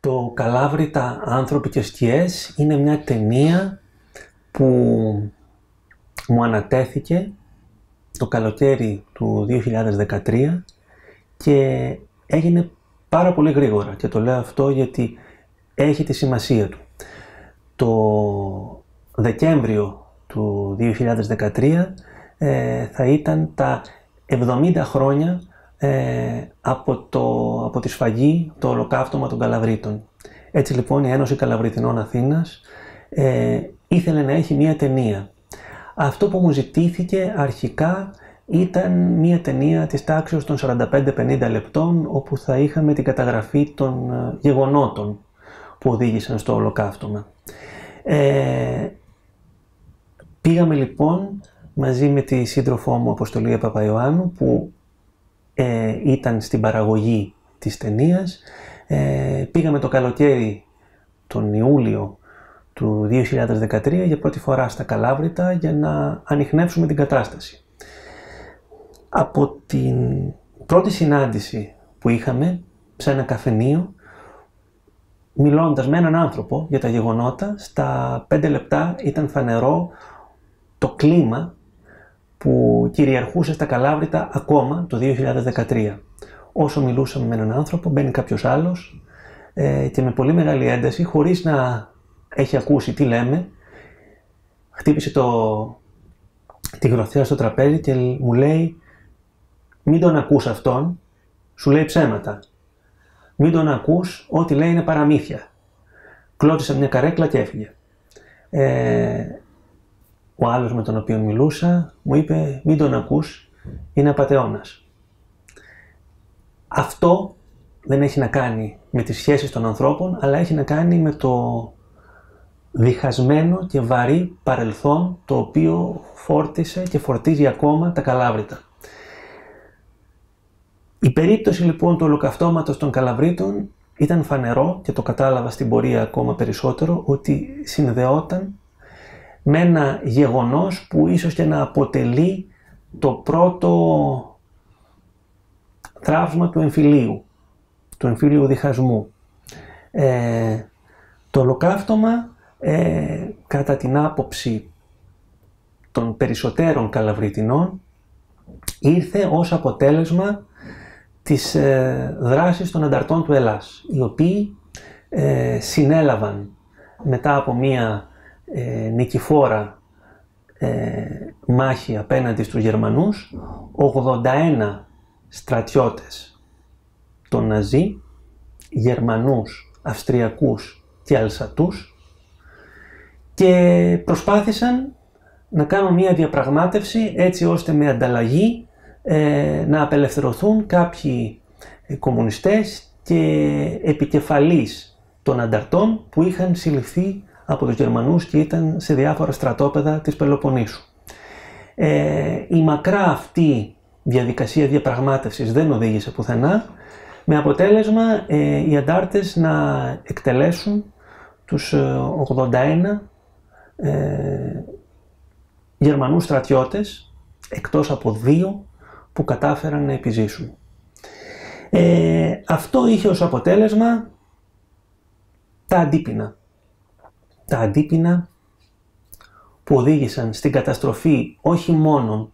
Το «Καλάβρητα, άνθρωποι και σκιές» είναι μια ταινία που μου ανατέθηκε το καλοκαίρι του 2013 και έγινε πάρα πολύ γρήγορα, και το λέω αυτό γιατί έχει τη σημασία του. Το Δεκέμβριο του 2013 θα ήταν τα 70 χρόνια από τη σφαγή, το ολοκαύτωμα των Καλαβρίτων. Έτσι λοιπόν η Ένωση Καλαβριτινών Αθήνας ήθελε να έχει μία ταινία. Αυτό που μου ζητήθηκε αρχικά ήταν μία ταινία της τάξης των 45-50 λεπτών, όπου θα είχαμε την καταγραφή των γεγονότων που οδήγησαν στο ολοκαύτωμα. Πήγαμε λοιπόν μαζί με τη σύντροφό μου Αποστολή Παπαϊωάννου, που ήταν στην παραγωγή της ταινίας. Πήγαμε το καλοκαίρι, τον Ιούλιο του 2013, για πρώτη φορά στα Καλάβρητα για να ανιχνεύσουμε την κατάσταση. Από την πρώτη συνάντηση που είχαμε σε ένα καφενείο, μιλώντας με έναν άνθρωπο για τα γεγονότα, στα 5 λεπτά ήταν φανερό το κλίμα που κυριαρχούσε στα Καλάβρητα ακόμα το 2013. Όσο μιλούσαμε με έναν άνθρωπο, μπαίνει κάποιος άλλος και με πολύ μεγάλη ένταση, χωρίς να έχει ακούσει τι λέμε, χτύπησε τη γροθιά στο τραπέζι και μου λέει: «Μην τον ακούς αυτόν, σου λέει ψέματα. Μην τον ακούς, ό,τι λέει είναι παραμύθια». Κλώτισε μια καρέκλα και έφυγε. Ο άλλος με τον οποίο μιλούσα μου είπε: «Μην τον ακούς, είναι απατεώνας». Αυτό δεν έχει να κάνει με τις σχέσεις των ανθρώπων, αλλά έχει να κάνει με το διχασμένο και βαρύ παρελθόν το οποίο φόρτισε και φορτίζει ακόμα τα Καλάβρητα. Η περίπτωση λοιπόν του ολοκαυτώματος των Καλαβρίτων ήταν φανερό, και το κατάλαβα στην πορεία ακόμα περισσότερο, ότι συνδεόταν με ένα γεγονός που ίσως και να αποτελεί το πρώτο τραύμα του εμφυλίου διχασμού. Το ολοκαύτωμα, κατά την άποψη των περισσότερων Καλαβριτινών, ήρθε ως αποτέλεσμα της δράσης των ανταρτών του Ελλάς, οι οποίοι συνέλαβαν μετά από μία νικηφόρα μάχη απέναντι στους Γερμανούς 81 στρατιώτες των Ναζί, Γερμανούς, Αυστριακούς και Αλσατούς, και προσπάθησαν να κάνουν μία διαπραγμάτευση έτσι ώστε με ανταλλαγή να απελευθερωθούν κάποιοι κομμουνιστές και επικεφαλείς των ανταρτών που είχαν συλληφθεί από τους Γερμανούς και ήταν σε διάφορα στρατόπεδα της Πελοποννήσου. Η μακρά αυτή διαδικασία διαπραγμάτευσης δεν οδήγησε πουθενά, με αποτέλεσμα οι αντάρτες να εκτελέσουν τους 81 Γερμανούς στρατιώτες, εκτός από 2 που κατάφεραν να επιζήσουν. Αυτό είχε ως αποτέλεσμα τα αντίπεινα. Τα αντίπεινα που οδήγησαν στην καταστροφή όχι μόνο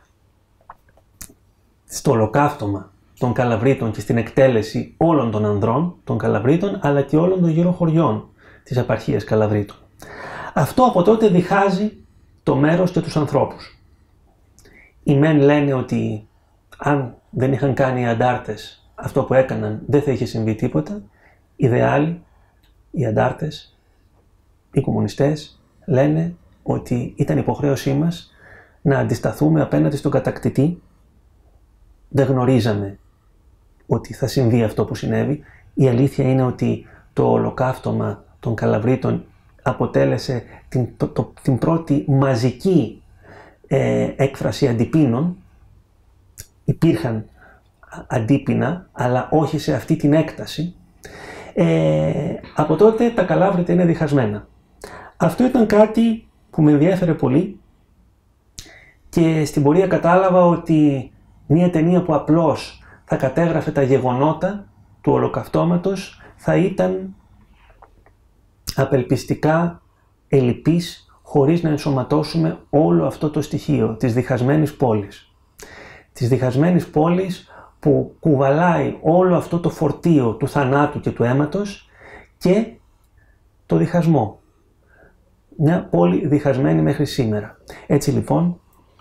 στο ολοκαύτωμα των Καλαβρίτων και στην εκτέλεση όλων των ανδρών των Καλαβρίτων, αλλά και όλων των γύρω χωριών της επαρχίας Καλαβρίτων. Αυτό από τότε διχάζει το μέρος και τους ανθρώπους. Οι μεν λένε ότι αν δεν είχαν κάνει οι αντάρτες αυτό που έκαναν, δεν θα είχε συμβεί τίποτα. Οι δε άλλοι, οι αντάρτες, οι κομμουνιστές, λένε ότι ήταν υποχρέωσή μας να αντισταθούμε απέναντι στον κατακτητή. Δεν γνωρίζαμε ότι θα συμβεί αυτό που συνέβη. Η αλήθεια είναι ότι το ολοκαύτωμα των Καλαβρίτων αποτέλεσε την πρώτη μαζική έκφραση αντιπίνων. Υπήρχαν αντίπινα, αλλά όχι σε αυτή την έκταση. Από τότε τα Καλάβρητα είναι διχασμένα. Αυτό ήταν κάτι που με ενδιέφερε πολύ, και στην πορεία κατάλαβα ότι μια ταινία που απλώς θα κατέγραφε τα γεγονότα του ολοκαυτώματος θα ήταν απελπιστικά ελλειπής χωρίς να ενσωματώσουμε όλο αυτό το στοιχείο της διχασμένης πόλης. Της διχασμένης πόλης που κουβαλάει όλο αυτό το φορτίο του θανάτου και του αίματος και το διχασμό. Μια πόλη διχασμένη μέχρι σήμερα. Έτσι λοιπόν,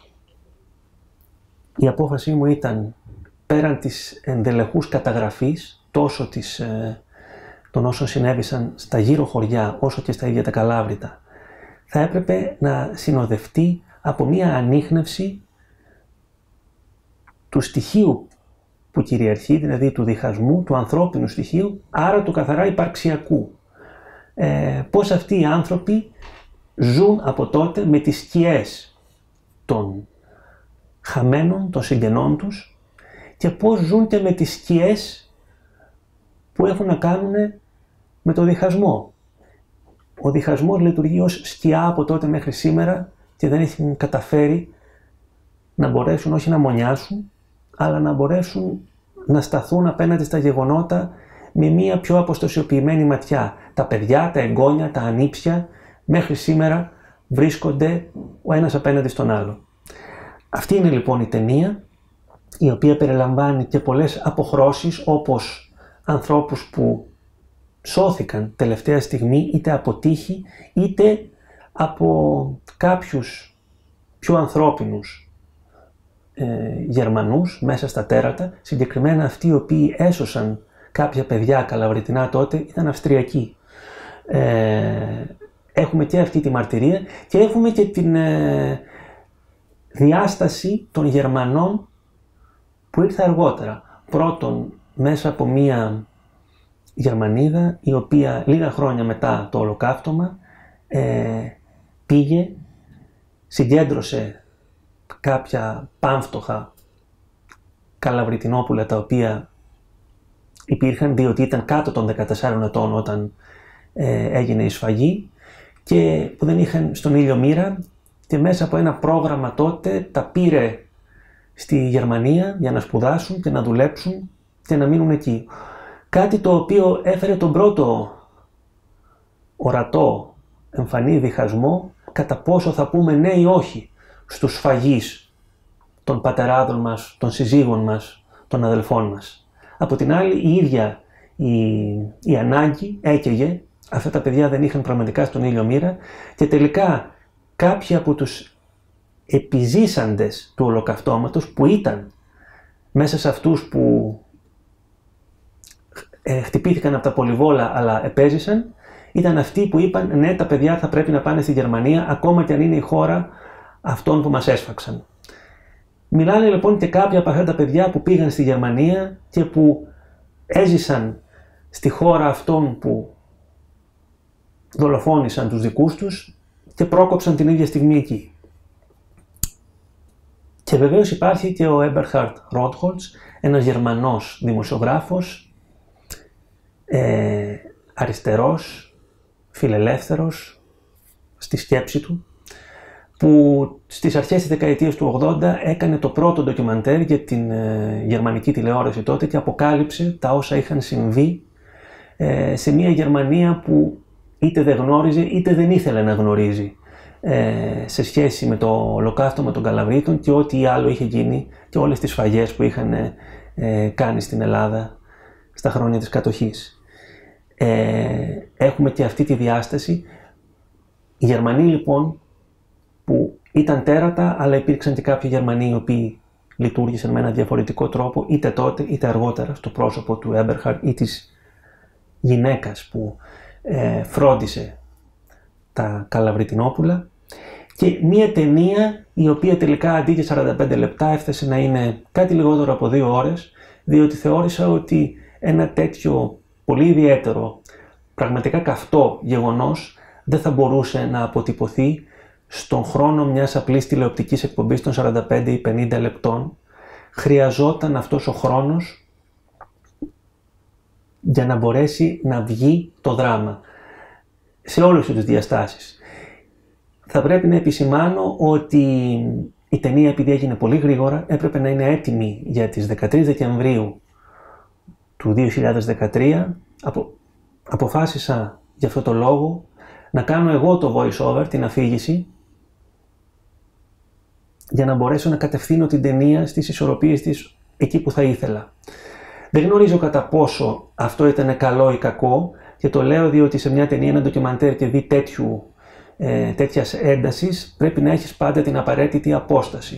η απόφασή μου ήταν πέραν της ενδελεχούς καταγραφής τόσο των όσων συνέβησαν στα γύρω χωριά όσο και στα ίδια τα Καλάβρητα, θα έπρεπε να συνοδευτεί από μια ανίχνευση του στοιχείου που κυριαρχεί, δηλαδή του διχασμού, του ανθρώπινου στοιχείου, άρα του καθαρά υπαρξιακού. Πώς αυτοί οι άνθρωποι ζουν από τότε με τις σκιές των χαμένων, των συγγενών τους και πώς ζουν και με τις σκιές που έχουν να κάνουν με το διχασμό. Ο διχασμός λειτουργεί ως σκιά από τότε μέχρι σήμερα και δεν έχει καταφέρει να μπορέσουν όχι να μονιάσουν, αλλά να μπορέσουν να σταθούν απέναντι στα γεγονότα με μία πιο αποστασιοποιημένη ματιά. Τα παιδιά, τα εγγόνια, τα ανήψια μέχρι σήμερα βρίσκονται ο ένας απέναντι στον άλλο. Αυτή είναι λοιπόν η ταινία, η οποία περιλαμβάνει και πολλές αποχρώσεις, όπως ανθρώπους που σώθηκαν τελευταία στιγμή είτε από τύχη είτε από κάποιους πιο ανθρώπινους Γερμανούς μέσα στα τέρατα. Συγκεκριμένα αυτοί οι οποίοι έσωσαν κάποια παιδιά καλαβριτινά τότε ήταν Αυστριακοί. Έχουμε και αυτή τη μαρτυρία και έχουμε και την διάσταση των Γερμανών που ήρθε αργότερα. Πρώτον μέσα από μία Γερμανίδα η οποία λίγα χρόνια μετά το ολοκαύτωμα πήγε, συγκέντρωσε κάποια πάμφτωχα καλαβριτινόπουλα τα οποία υπήρχαν, διότι ήταν κάτω των 14 ετών όταν έγινε η σφαγή και που δεν είχαν στον ήλιο μοίρα, και μέσα από ένα πρόγραμμα τότε τα πήρε στη Γερμανία για να σπουδάσουν και να δουλέψουν και να μείνουν εκεί. Κάτι το οποίο έφερε τον πρώτο ορατό εμφανή διχασμό κατά πόσο θα πούμε ναι ή όχι στους σφαγείς των πατεράδων μας, των συζύγων μας, των αδελφών μας. Από την άλλη η ίδια η ανάγκη έκαιγε, αυτά τα παιδιά δεν είχαν πραγματικά στον ήλιο μοίρα και τελικά κάποιοι από τους επιζήσαντες του ολοκαυτώματος που ήταν μέσα σε αυτούς που χτυπήθηκαν από τα πολυβόλα αλλά επέζησαν, ήταν αυτοί που είπαν ναι, τα παιδιά θα πρέπει να πάνε στη Γερμανία ακόμα και αν είναι η χώρα αυτών που μας έσφαξαν. Μιλάνε λοιπόν και κάποια από αυτά τα παιδιά που πήγαν στη Γερμανία και που έζησαν στη χώρα αυτών που δολοφόνησαν τους δικούς τους και πρόκοψαν την ίδια στιγμή εκεί. Και βεβαίως υπάρχει και ο Eberhard Rotholz, ένας Γερμανός δημοσιογράφος, αριστερός, φιλελεύθερος στη σκέψη του, που στις αρχές της δεκαετίας του 80 έκανε το πρώτο ντοκιμαντέρ για την γερμανική τηλεόραση τότε και αποκάλυψε τα όσα είχαν συμβεί σε μια Γερμανία που είτε δεν γνώριζε είτε δεν ήθελε να γνωρίζει σε σχέση με το ολοκαύτωμα των Καλαβρίτων και ό,τι άλλο είχε γίνει και όλες τις σφαγές που είχαν κάνει στην Ελλάδα στα χρόνια της κατοχής. Έχουμε και αυτή τη διάσταση. Οι Γερμανοί λοιπόν που ήταν τέρατα, αλλά υπήρξαν και κάποιοι Γερμανοί οι οποίοι λειτουργήσαν με ένα διαφορετικό τρόπο είτε τότε είτε αργότερα στο πρόσωπο του Eberhard ή της γυναίκας που φρόντισε τα Καλαβριτινόπουλα, και μία ταινία η οποία τελικά αντί για 45 λεπτά έφτασε να είναι κάτι λιγότερο από 2 ώρες, διότι θεώρησα ότι ένα τέτοιο πολύ ιδιαίτερο, πραγματικά καυτό γεγονός δεν θα μπορούσε να αποτυπωθεί στον χρόνο μιας απλής τηλεοπτικής εκπομπής των 45 ή 50 λεπτών. Χρειαζόταν αυτός ο χρόνος για να μπορέσει να βγει το δράμα σε όλες τις διαστάσεις. Θα πρέπει να επισημάνω ότι η ταινία, επειδή έγινε πολύ γρήγορα, έπρεπε να είναι έτοιμη για τις 13 Δεκεμβρίου του 2013, αποφάσισα για αυτό το λόγο να κάνω εγώ το voice-over, την αφήγηση, για να μπορέσω να κατευθύνω την ταινία στις ισορροπίες της εκεί που θα ήθελα. Δεν γνωρίζω κατά πόσο αυτό ήταν καλό ή κακό, και το λέω διότι σε μια ταινία, ένα ντοκιμαντέρ και δει τέτοιας έντασης, πρέπει να έχεις πάντα την απαραίτητη απόσταση.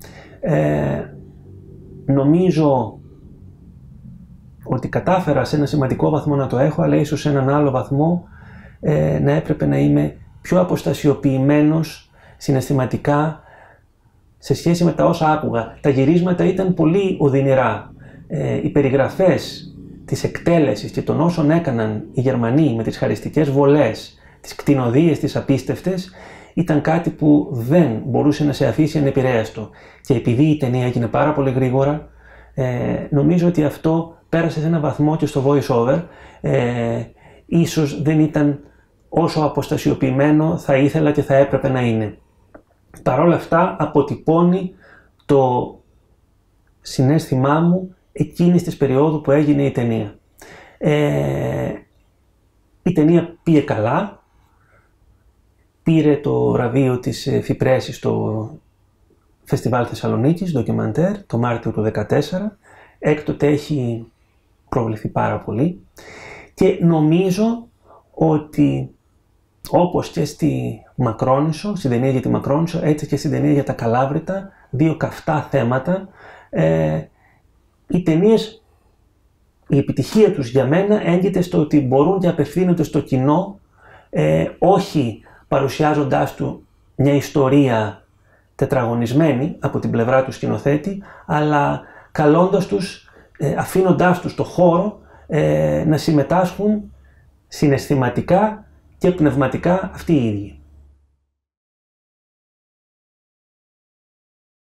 Νομίζω ότι κατάφερα σε ένα σημαντικό βαθμό να το έχω, αλλά ίσως σε έναν άλλο βαθμό να έπρεπε να είμαι πιο αποστασιοποιημένος συναισθηματικά σε σχέση με τα όσα άκουγα. Τα γυρίσματα ήταν πολύ οδυνηρά. Οι περιγραφές της εκτέλεσης και των όσων έκαναν οι Γερμανοί με τις χαριστικές βολές, τις κτηνοδείες, τις απίστευτες, ήταν κάτι που δεν μπορούσε να σε αφήσει ανεπηρέαστο. Και επειδή η ταινία έγινε πάρα πολύ γρήγορα, νομίζω ότι αυτό πέρασε σε ένα βαθμό και στο voice-over. Ίσως δεν ήταν όσο αποστασιοποιημένο θα ήθελα και θα έπρεπε να είναι. Παρ' όλα αυτά αποτυπώνει το συναίσθημά μου εκείνης της περίοδου που έγινε η ταινία. Η ταινία πήγε καλά, πήρε το βραβείο της Φιπρέσης στο Φεστιβάλ Θεσσαλονίκης, ντοκιμαντέρ, το Μάρτιο του 2014. Έκτοτε έχει προβληθεί πάρα πολύ και νομίζω ότι όπως και στη Μακρόνισσο, στην ταινία για τη Μακρόνισσο, έτσι και στην ταινία για τα Καλάβρητα, δύο καυτά θέματα, οι ταινίες, η επιτυχία τους για μένα έγκυται στο ότι μπορούν και απευθύνονται στο κοινό, όχι παρουσιάζοντάς του μια ιστορία τετραγωνισμένη από την πλευρά του σκηνοθέτη, αλλά καλώντας τους, αφήνοντάς τους το χώρο να συμμετάσχουν συναισθηματικά και πνευματικά αυτοί οι ίδιοι.